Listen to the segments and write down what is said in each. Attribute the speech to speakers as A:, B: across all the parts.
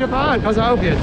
A: Bahn, pass auf jetzt.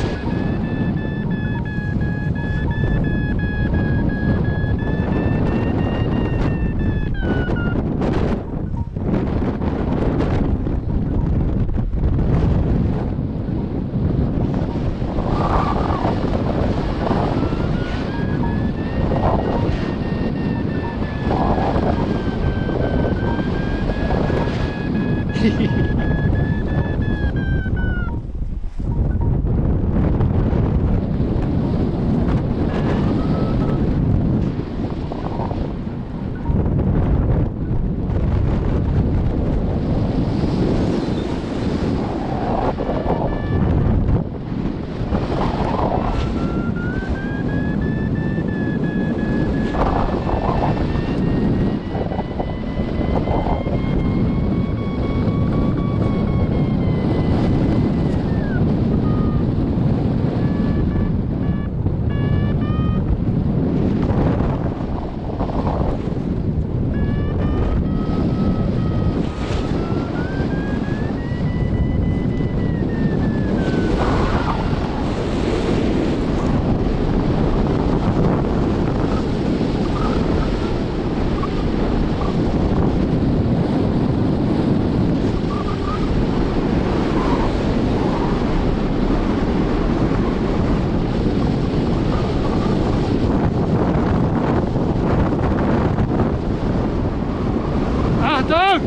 A: Achtung!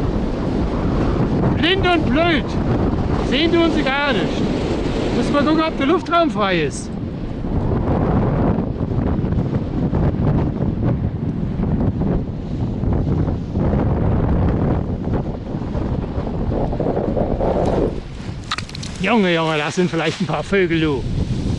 A: Blind und blöd. Sehen tun sie gar nicht. Müssen wir gucken, ob der Luftraum frei ist. Junge, Junge, das sind vielleicht ein paar Vögel, du.